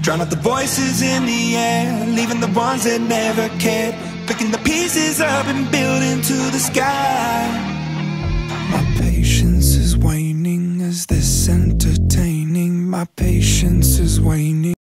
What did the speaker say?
Drown out the voices in the air, leaving the ones that never cared. Picking the pieces up and building to the sky. My patience is waning. Is this entertaining? My patience is waning.